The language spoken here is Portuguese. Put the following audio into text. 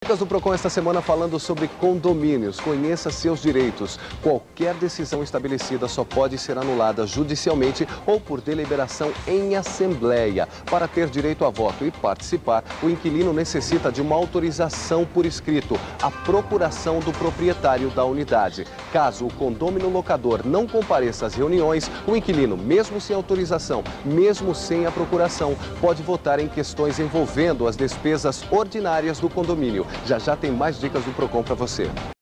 Dicas do Procon esta semana falando sobre condomínios. Conheça seus direitos. Qualquer decisão estabelecida só pode ser anulada judicialmente ou por deliberação em assembleia. Para ter direito a voto e participar, o inquilino necessita de uma autorização por escrito, a procuração do proprietário da unidade. Caso o condômino locador não compareça às reuniões, o inquilino, mesmo sem autorização, mesmo sem a procuração, pode votar em questões envolvendo as despesas ordinárias do condomínio. Já já tem mais dicas do Procon para você.